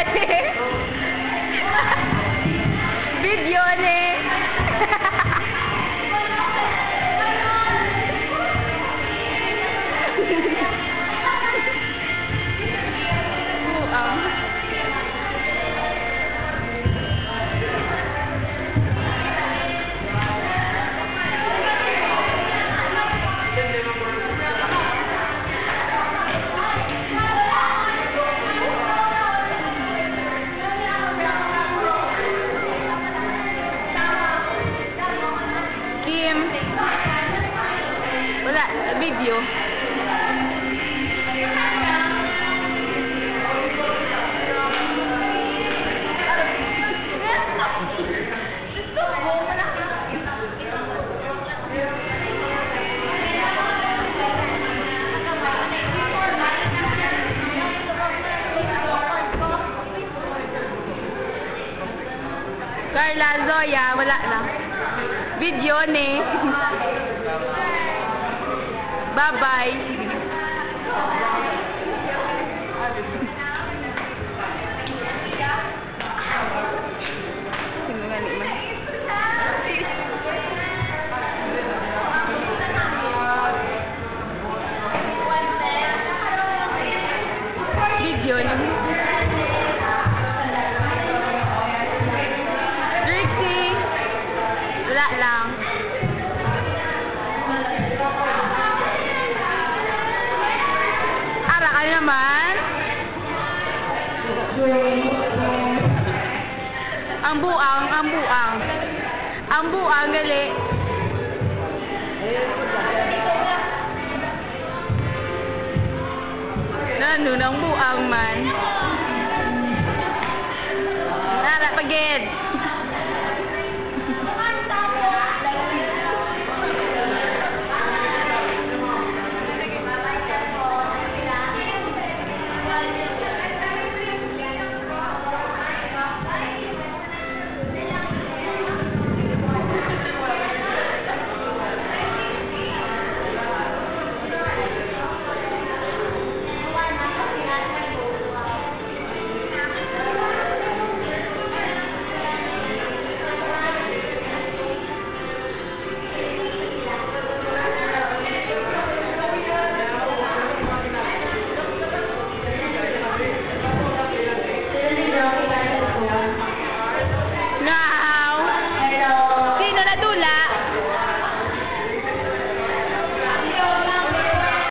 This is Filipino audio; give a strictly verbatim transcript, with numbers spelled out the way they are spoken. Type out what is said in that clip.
ni. Video ni. Buang. Wala, video. Carla, Zoya, wala na. Video ni. Bye-bye. Sino nga ni man? Video ni. Trixie. Wala lang. Naman ang buang ang buang ang buang gali nano nang buang man nara pagid.